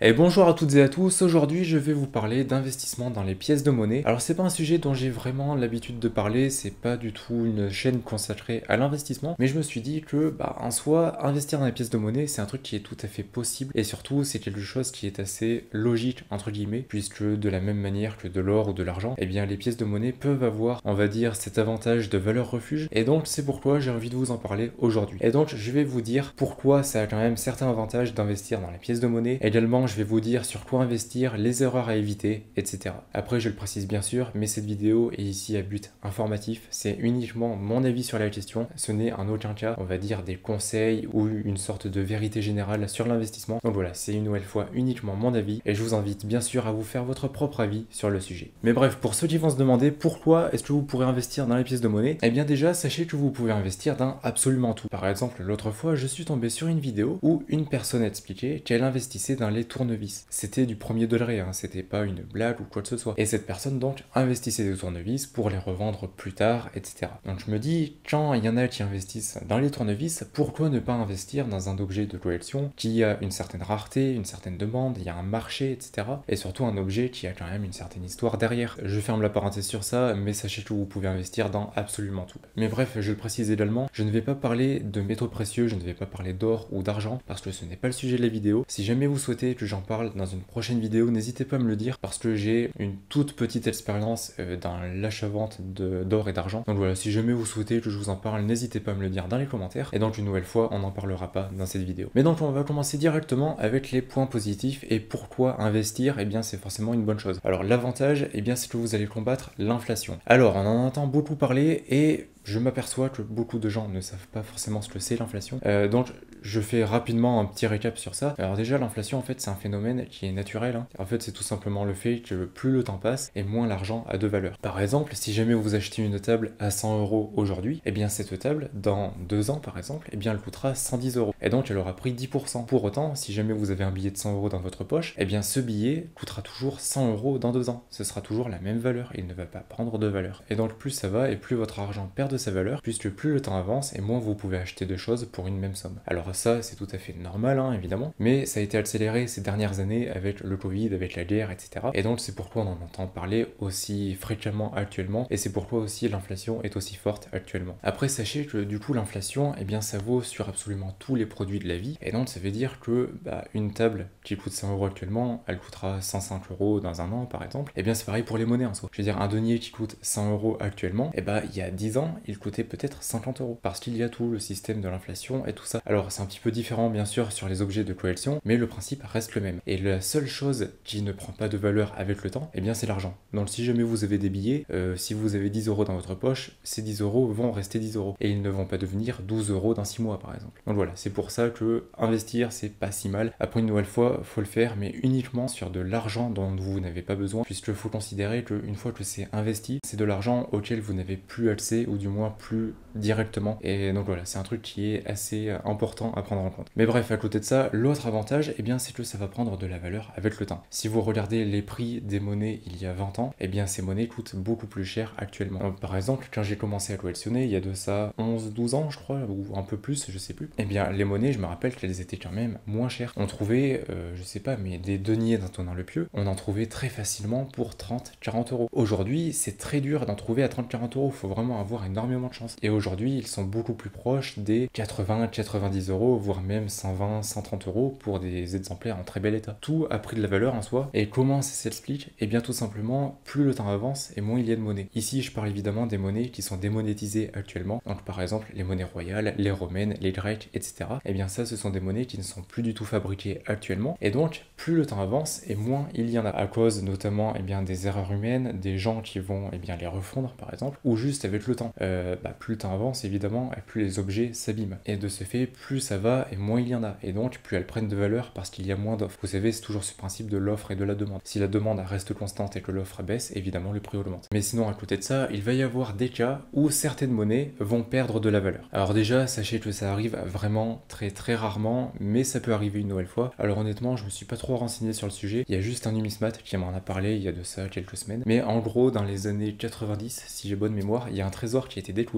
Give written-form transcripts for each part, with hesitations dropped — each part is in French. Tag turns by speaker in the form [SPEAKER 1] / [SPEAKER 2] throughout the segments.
[SPEAKER 1] Et bonjour à toutes et à tous, aujourd'hui je vais vous parler d'investissement dans les pièces de monnaie. Alors c'est pas un sujet dont j'ai vraiment l'habitude de parler, c'est pas du tout une chaîne consacrée à l'investissement, mais je me suis dit que en soi, investir dans les pièces de monnaie c'est un truc qui est tout à fait possible, et surtout c'est quelque chose qui est assez logique entre guillemets, puisque de la même manière que de l'or ou de l'argent, eh bien les pièces de monnaie peuvent avoir, on va dire, cet avantage de valeur refuge, et donc c'est pourquoi j'ai envie de vous en parler aujourd'hui. Et donc je vais vous dire pourquoi ça a quand même certains avantages d'investir dans les pièces de monnaie, également je vais vous dire sur quoi investir, les erreurs à éviter, etc. Après, je le précise bien sûr, mais cette vidéo est ici à but informatif. C'est uniquement mon avis sur la question. Ce n'est en aucun cas, on va dire, des conseils ou une sorte de vérité générale sur l'investissement. Donc voilà, c'est une nouvelle fois uniquement mon avis et je vous invite bien sûr à vous faire votre propre avis sur le sujet. Mais bref, pour ceux qui vont se demander pourquoi est-ce que vous pourrez investir dans les pièces de monnaie, eh bien déjà, sachez que vous pouvez investir dans absolument tout. Par exemple, l'autre fois, je suis tombé sur une vidéo où une personne expliquait qu'elle investissait dans les tournevis. C'était du premier degré, hein, c'était pas une blague ou quoi que ce soit. Et cette personne donc investissait des tournevis pour les revendre plus tard, etc. Donc je me dis, quand il y en a qui investissent dans les tournevis, pourquoi ne pas investir dans un objet de collection qui a une certaine rareté, une certaine demande, il y a un marché, etc. Et surtout un objet qui a quand même une certaine histoire derrière. Je ferme la parenthèse sur ça, mais sachez que vous pouvez investir dans absolument tout. Mais bref, je le précise également, je ne vais pas parler de métaux précieux, je ne vais pas parler d'or ou d'argent, parce que ce n'est pas le sujet de la vidéo. Si jamais vous souhaitez que j'en parle dans une prochaine vidéo, n'hésitez pas à me le dire parce que j'ai une toute petite expérience dans l'achat-vente d'or et d'argent. Donc voilà, si jamais vous souhaitez que je vous en parle, n'hésitez pas à me le dire dans les commentaires. Et donc une nouvelle fois, on n'en parlera pas dans cette vidéo. Mais donc on va commencer directement avec les points positifs et pourquoi investir, eh bien c'est forcément une bonne chose. Alors l'avantage, eh bien c'est que vous allez combattre l'inflation. Alors on en entend beaucoup parler et je m'aperçois que beaucoup de gens ne savent pas forcément ce que c'est l'inflation. Donc je fais rapidement un petit récap sur ça. Alors déjà l'inflation en fait c'est un phénomène qui est naturel. En fait c'est tout simplement le fait que plus le temps passe et moins l'argent a de valeur. Par exemple, si jamais vous achetez une table à 100 € aujourd'hui, eh bien cette table dans 2 ans par exemple, eh bien elle coûtera 110 €. Et donc elle aura pris 10%. Pour autant, si jamais vous avez un billet de 100 € dans votre poche, eh bien ce billet coûtera toujours 100 € dans 2 ans. Ce sera toujours la même valeur, il ne va pas prendre de valeur. Et donc plus ça va et plus votre argent perd de sa valeur, puisque plus le temps avance et moins vous pouvez acheter de choses pour une même somme. Alors ça c'est tout à fait normal hein, évidemment, mais ça a été accéléré ces dernières années avec le Covid, avec la guerre, etc. Et donc c'est pourquoi on en entend parler aussi fréquemment actuellement, et c'est pourquoi aussi l'inflation est aussi forte actuellement. Après sachez que du coup l'inflation, eh bien ça vaut sur absolument tous les produits de la vie, et donc ça veut dire que une table qui coûte 100 € actuellement, elle coûtera 105 € dans un an par exemple. Et bien c'est pareil pour les monnaies en soi. Je veux dire un denier qui coûte 100 € actuellement, et il y a 10 ans il coûtait peut-être 50 €, parce qu'il y a tout le système de l'inflation et tout ça. Alors c'est un petit peu différent bien sûr sur les objets de collection, mais le principe reste le même. Et la seule chose qui ne prend pas de valeur avec le temps, eh bien c'est l'argent. Donc si jamais vous avez des billets, si vous avez 10 € dans votre poche, ces 10 € vont rester 10 €, et ils ne vont pas devenir 12 € dans 6 mois par exemple. Donc voilà, c'est pour ça que investir c'est pas si mal. Après une nouvelle fois, faut le faire, mais uniquement sur de l'argent dont vous n'avez pas besoin, puisque faut considérer qu'une fois que c'est investi, c'est de l'argent auquel vous n'avez plus accès, ou du moins plus directement. Et donc voilà, c'est un truc qui est assez important à prendre en compte. Mais bref, à côté de ça, l'autre avantage, eh bien c'est que ça va prendre de la valeur avec le temps. Si vous regardez les prix des monnaies il y a 20 ans, eh bien ces monnaies coûtent beaucoup plus cher actuellement. Donc, par exemple, quand j'ai commencé à collectionner, il y a de ça 11-12 ans je crois, ou un peu plus, je sais plus, eh bien les monnaies, je me rappelle qu'elles étaient quand même moins chères. On trouvait, je sais pas, mais des deniers d'Antonin Le Pieux, on en trouvait très facilement pour 30-40 €. Aujourd'hui, c'est très dur d'en trouver à 30-40 €, faut vraiment avoir énormément de chance. Et aujourd'hui, ils sont beaucoup plus proches des 80-90 €, voire même 120-130 € pour des exemplaires en très bel état. Tout a pris de la valeur en soi. Et comment ça s'explique? Eh bien tout simplement, plus le temps avance et moins il y a de monnaie. Ici, je parle évidemment des monnaies qui sont démonétisées actuellement. Donc par exemple, les monnaies royales, les romaines, les grecques, etc. Eh bien ça, ce sont des monnaies qui ne sont plus du tout fabriquées actuellement. Et donc, plus le temps avance et moins il y en a. À cause notamment des erreurs humaines, des gens qui vont les refondre par exemple, ou juste avec le temps. Plus le temps avance évidemment, et plus les objets s'abîment. Et de ce fait, plus ça va et moins il y en a. Et donc, plus elles prennent de valeur parce qu'il y a moins d'offres. Vous savez, c'est toujours ce principe de l'offre et de la demande. Si la demande reste constante et que l'offre baisse, évidemment le prix augmente. Mais sinon, à côté de ça, il va y avoir des cas où certaines monnaies vont perdre de la valeur. Alors déjà, sachez que ça arrive vraiment très très rarement, mais ça peut arriver une nouvelle fois. Alors honnêtement, je me suis pas trop renseigné sur le sujet. Il y a juste un numismate qui m'en a parlé il y a de ça quelques semaines. Mais en gros, dans les années 90, si j'ai bonne mémoire, il y a un trésor qui a été découvert, qui était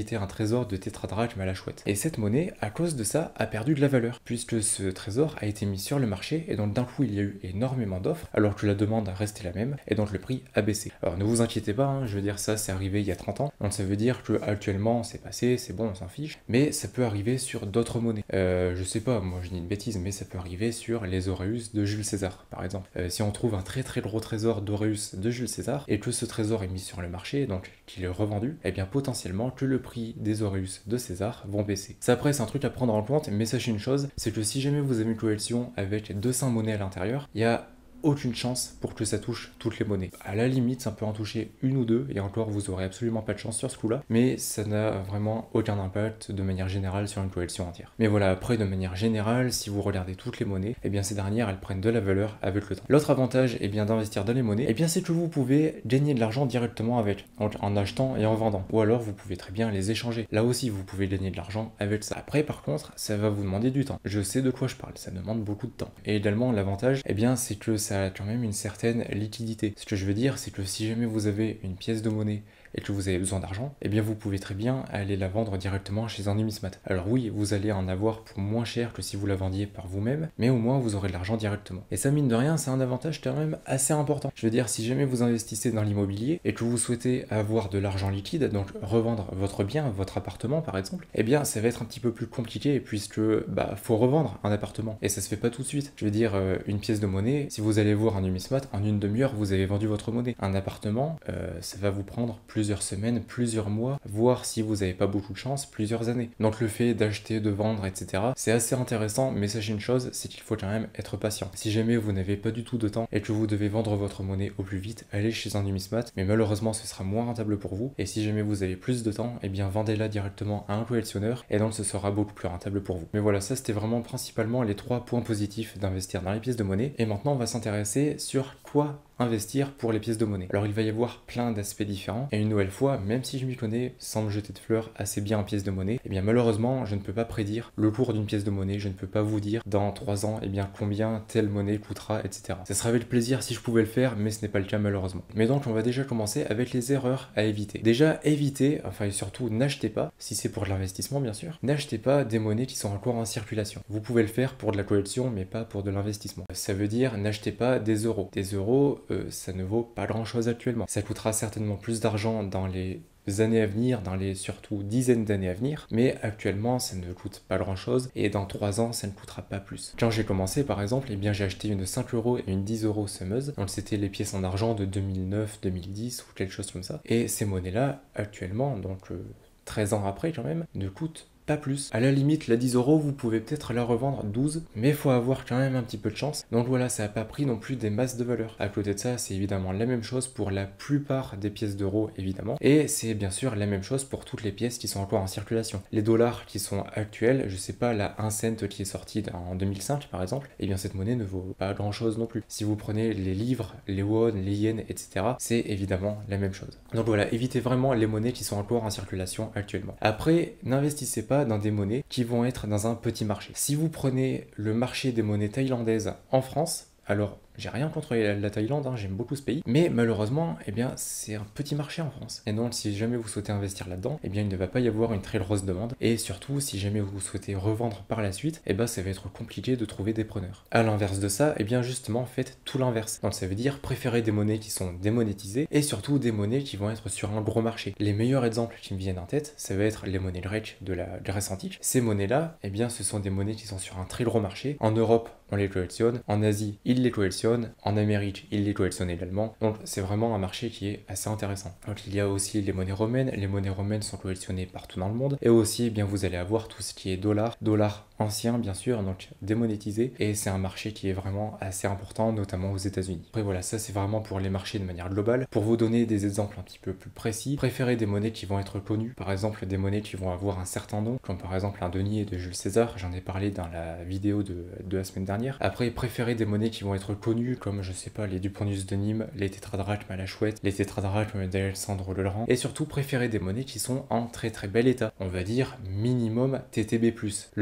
[SPEAKER 1] était un trésor de tétradrachme à la chouette. Et cette monnaie, à cause de ça, a perdu de la valeur, puisque ce trésor a été mis sur le marché, et donc d'un coup il y a eu énormément d'offres, alors que la demande a resté la même, et donc le prix a baissé. Alors ne vous inquiétez pas, hein, je veux dire ça c'est arrivé il y a 30 ans, donc ça veut dire que actuellement c'est passé, c'est bon, on s'en fiche, mais ça peut arriver sur d'autres monnaies. Je sais pas, moi je dis une bêtise, mais ça peut arriver sur les Auréus de Jules César, par exemple. Si on trouve un très très gros trésor d'Auréus de Jules César, et que ce trésor est mis sur le marché, donc qu'il est revendu, eh bien potentiellement que le prix des Auréus de César vont baisser. Ça après c'est un truc à prendre en compte, mais sachez une chose, c'est que si jamais vous avez une collection avec 200 monnaies à l'intérieur, il y a aucune chance pour que ça touche toutes les monnaies. À la limite, ça peut en toucher une ou deux, et encore, vous aurez absolument pas de chance sur ce coup-là, mais ça n'a vraiment aucun impact de manière générale sur une collection entière. Mais voilà, après, de manière générale, si vous regardez toutes les monnaies, eh bien ces dernières, elles prennent de la valeur avec le temps. L'autre avantage, eh bien, d'investir dans les monnaies, eh bien, c'est que vous pouvez gagner de l'argent directement avec, donc en achetant et en vendant, ou alors vous pouvez très bien les échanger. Là aussi, vous pouvez gagner de l'argent avec ça. Après, par contre, ça va vous demander du temps. Je sais de quoi je parle, ça demande beaucoup de temps. Et également, l'avantage, eh bien, c'est que ça a quand même une certaine liquidité. Ce que je veux dire, c'est que si jamais vous avez une pièce de monnaie et que vous avez besoin d'argent, eh bien vous pouvez très bien aller la vendre directement chez un numismate. Alors oui, vous allez en avoir pour moins cher que si vous la vendiez par vous-même, mais au moins vous aurez de l'argent directement. Et ça, mine de rien, c'est un avantage quand même assez important. Je veux dire, si jamais vous investissez dans l'immobilier et que vous souhaitez avoir de l'argent liquide, donc revendre votre bien, votre appartement par exemple, eh bien ça va être un petit peu plus compliqué puisque faut revendre un appartement et ça se fait pas tout de suite. Je veux dire, une pièce de monnaie, si vous allez voir un numismate, en une demi-heure vous avez vendu votre monnaie. Un appartement, ça va vous prendre plusieurs semaines, plusieurs mois, voire si vous n'avez pas beaucoup de chance, plusieurs années. Donc le fait d'acheter, de vendre, etc., c'est assez intéressant, mais sachez une chose, c'est qu'il faut quand même être patient. Si jamais vous n'avez pas du tout de temps et que vous devez vendre votre monnaie au plus vite, allez chez un numismate, mais malheureusement ce sera moins rentable pour vous. Et si jamais vous avez plus de temps, eh bien vendez-la directement à un collectionneur et donc ce sera beaucoup plus rentable pour vous. Mais voilà, ça c'était vraiment principalement les 3 points positifs d'investir dans les pièces de monnaie. Et maintenant on va s'intéresser sur quoi investir pour les pièces de monnaie. Alors il va y avoir plein d'aspects différents, et une nouvelle fois, même si je m'y connais sans me jeter de fleurs assez bien en pièces de monnaie, eh bien malheureusement je ne peux pas prédire le cours d'une pièce de monnaie, je ne peux pas vous dire dans 3 ans combien telle monnaie coûtera, etc. Ça serait avec plaisir si je pouvais le faire, mais ce n'est pas le cas malheureusement. Mais donc on va déjà commencer avec les erreurs à éviter. Déjà évitez, et surtout n'achetez pas, si c'est pour de l'investissement bien sûr, n'achetez pas des monnaies qui sont encore en circulation. Vous pouvez le faire pour de la collection, mais pas pour de l'investissement. Ça veut dire n'achetez pas des euros. Des euros, ça ne vaut pas grand chose actuellement. Ça coûtera certainement plus d'argent dans les années à venir, dans les surtout dizaines d'années à venir, mais actuellement ça ne coûte pas grand chose et dans 3 ans ça ne coûtera pas plus. Quand j'ai commencé par exemple, j'ai acheté une 5 € et une 10 € semeuse, donc c'était les pièces en argent de 2009, 2010 ou quelque chose comme ça, et ces monnaies là actuellement, donc 13 ans après quand même, ne coûtent pas plus. À la limite, la 10 €, vous pouvez peut-être la revendre 12, mais il faut avoir quand même un petit peu de chance. Donc voilà, ça n'a pas pris non plus des masses de valeur. À côté de ça, c'est évidemment la même chose pour la plupart des pièces d'euros, évidemment. Et c'est bien sûr la même chose pour toutes les pièces qui sont encore en circulation. Les dollars qui sont actuels, je sais pas, la 1 cent qui est sortie en 2005 par exemple, eh bien cette monnaie ne vaut pas grand chose non plus. Si vous prenez les livres, les won, les yens, etc., c'est évidemment la même chose. Donc voilà, évitez vraiment les monnaies qui sont encore en circulation actuellement. Après, n'investissez pas dans des monnaies qui vont être dans un petit marché. Si vous prenez le marché des monnaies thaïlandaises en France, alors j'ai rien contre la Thaïlande, j'aime beaucoup ce pays, mais malheureusement, c'est un petit marché en France. Et donc, si jamais vous souhaitez investir là-dedans, il ne va pas y avoir une très grosse demande. Et surtout, si jamais vous souhaitez revendre par la suite, ça va être compliqué de trouver des preneurs. À l'inverse de ça, justement, faites tout l'inverse. Donc, ça veut dire préférez des monnaies qui sont démonétisées et surtout des monnaies qui vont être sur un gros marché. Les meilleurs exemples qui me viennent en tête, ça va être les monnaies Grec de la Grèce antique. Ces monnaies-là, ce sont des monnaies qui sont sur un très gros marché. En Europe, on les collectionne. En Asie, ils les collectionnent. En Amérique, ils les collectionnent également. Donc c'est vraiment un marché qui est assez intéressant. Donc il y a aussi les monnaies romaines. Les monnaies romaines sont collectionnées partout dans le monde. Et aussi, vous allez avoir tout ce qui est dollars anciens, bien sûr, donc démonétisés. Et c'est un marché qui est vraiment assez important, notamment aux États-Unis. Après voilà, ça c'est vraiment pour les marchés de manière globale. Pour vous donner des exemples un petit peu plus précis, préférez des monnaies qui vont être connues. Par exemple, des monnaies qui vont avoir un certain nom, comme par exemple un denier de Jules César. J'en ai parlé dans la vidéo de la semaine dernière. Après, préférez des monnaies qui vont être connues, comme je sais pas, les Dupont-Nus de Nîmes, les tétradrachmes à la chouette, les tétradrachmes d'Alexandre le Grand. Et surtout, préférez des monnaies qui sont en très très bel état. On va dire minimum TTB+. Le mieux étant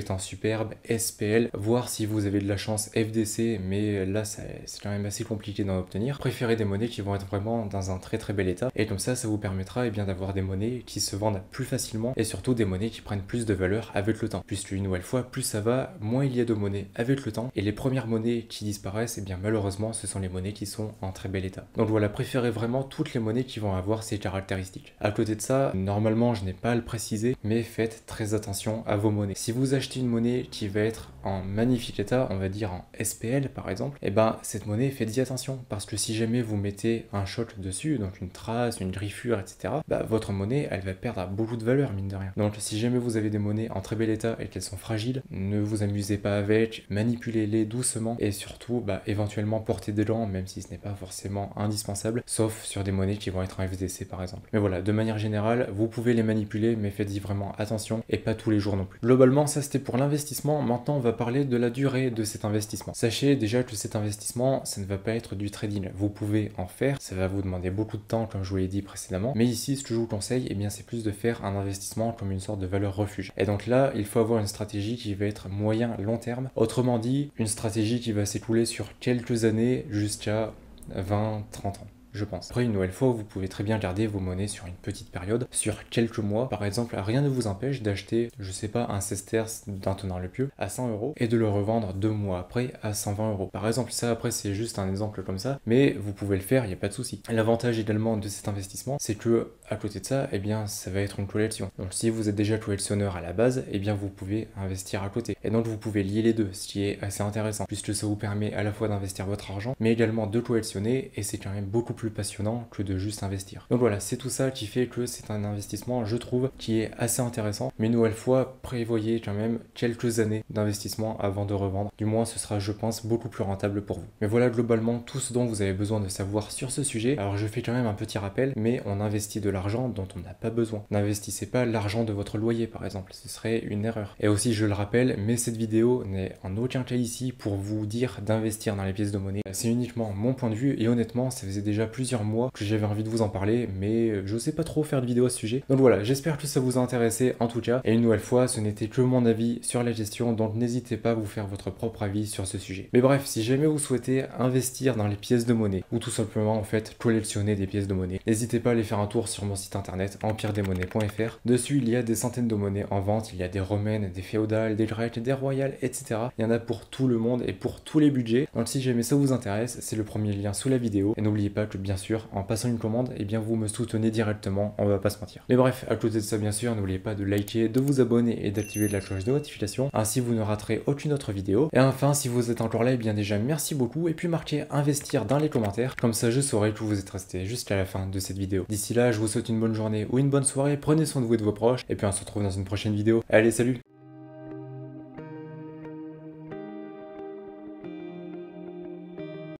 [SPEAKER 1] étant superbe, SPL, voire si vous avez de la chance FDC, mais là c'est quand même assez compliqué d'en obtenir. Préférez des monnaies qui vont être vraiment dans un très très bel état, et comme ça vous permettra bien d'avoir des monnaies qui se vendent plus facilement, et surtout des monnaies qui prennent plus de valeur avec le temps, puisque une nouvelle fois, plus ça va, moins il y a de monnaies avec le temps, et les premières monnaies qui disparaissent, et bien malheureusement ce sont les monnaies qui sont en très bel état. Donc voilà, préférez vraiment toutes les monnaies qui vont avoir ces caractéristiques. À côté de ça, normalement je n'ai pas à le préciser, mais faites très attention à vos monnaies. Si vous achetez une monnaie qui va être en magnifique état, on va dire en SPL par exemple, et ben cette monnaie, faites-y attention, parce que si jamais vous mettez un shot dessus, donc une trace, une griffure, etc., bah votre monnaie elle va perdre beaucoup de valeur, mine de rien. Donc si jamais vous avez des monnaies en très bel état et qu'elles sont fragiles, ne vous amusez pas avec, manipulez-les doucement, et surtout éventuellement portez des gants, même si ce n'est pas forcément indispensable, sauf sur des monnaies qui vont être en FDC par exemple. Mais voilà, de manière générale, vous pouvez les manipuler, mais faites-y vraiment attention, et pas tous les jours non plus. Globalement, ça c'était pour l'investissement. Maintenant on va parler de la durée de cet investissement. Sachez déjà que cet investissement, ça ne va pas être du trading. Vous pouvez en faire, ça va vous demander beaucoup de temps comme je vous l'ai dit précédemment, mais ici ce que je vous conseille, bien c'est plus de faire un investissement comme une sorte de valeur refuge. Et donc là, il faut avoir une stratégie qui va être moyen long terme, autrement dit une stratégie qui va s'écouler sur quelques années jusqu'à 20-30 ans, je pense. Après, une nouvelle fois, vous pouvez très bien garder vos monnaies sur une petite période, sur quelques mois. Par exemple, rien ne vous empêche d'acheter, je sais pas, un sesterce d'un tenant le pieu à 100 € et de le revendre 2 mois après à 120 €. Par exemple, ça après c'est juste un exemple comme ça, mais vous pouvez le faire, il n'y a pas de souci. L'avantage également de cet investissement, c'est que à côté de ça, bien ça va être une collection. Donc si vous êtes déjà collectionneur à la base, bien vous pouvez investir à côté. Et donc vous pouvez lier les deux, ce qui est assez intéressant, puisque ça vous permet à la fois d'investir votre argent, mais également de collectionner, et c'est quand même beaucoup plus passionnant que de juste investir. Donc voilà, c'est tout ça qui fait que c'est un investissement, je trouve, qui est assez intéressant, mais une nouvelle fois, prévoyez quand même quelques années d'investissement avant de revendre. Du moins, ce sera, je pense, beaucoup plus rentable pour vous. Mais voilà globalement tout ce dont vous avez besoin de savoir sur ce sujet. Alors je fais quand même un petit rappel, mais on investit de l'argent dont on n'a pas besoin. N'investissez pas l'argent de votre loyer, par exemple, ce serait une erreur. Et aussi, je le rappelle, mais cette vidéo n'est en aucun cas ici pour vous dire d'investir dans les pièces de monnaie. C'est uniquement mon point de vue, et honnêtement, ça faisait déjà plusieurs mois que j'avais envie de vous en parler, mais je sais pas trop faire de vidéo à ce sujet. Donc voilà, j'espère que ça vous a intéressé en tout cas, et une nouvelle fois, ce n'était que mon avis sur la gestion, donc n'hésitez pas à vous faire votre propre avis sur ce sujet. Mais bref, si jamais vous souhaitez investir dans les pièces de monnaie, ou tout simplement en fait collectionner des pièces de monnaie, n'hésitez pas à aller faire un tour sur mon site internet empiredesmonnaies.fr. Dessus, il y a des centaines de monnaies en vente, il y a des romaines, des féodales, des grecques, des royales, etc. Il y en a pour tout le monde et pour tous les budgets. Donc si jamais ça vous intéresse, c'est le premier lien sous la vidéo. Et n'oubliez pas que bien sûr, en passant une commande, bien vous me soutenez directement, on va pas se mentir. Mais bref, à côté de ça bien sûr, n'oubliez pas de liker, de vous abonner et d'activer la cloche de notification, ainsi vous ne raterez aucune autre vidéo. Et enfin, si vous êtes encore là, bien déjà merci beaucoup, et puis marquez investir dans les commentaires, comme ça je saurai que vous êtes resté jusqu'à la fin de cette vidéo. D'ici là, je vous souhaite une bonne journée ou une bonne soirée, prenez soin de vous et de vos proches, et puis on se retrouve dans une prochaine vidéo. Allez, salut!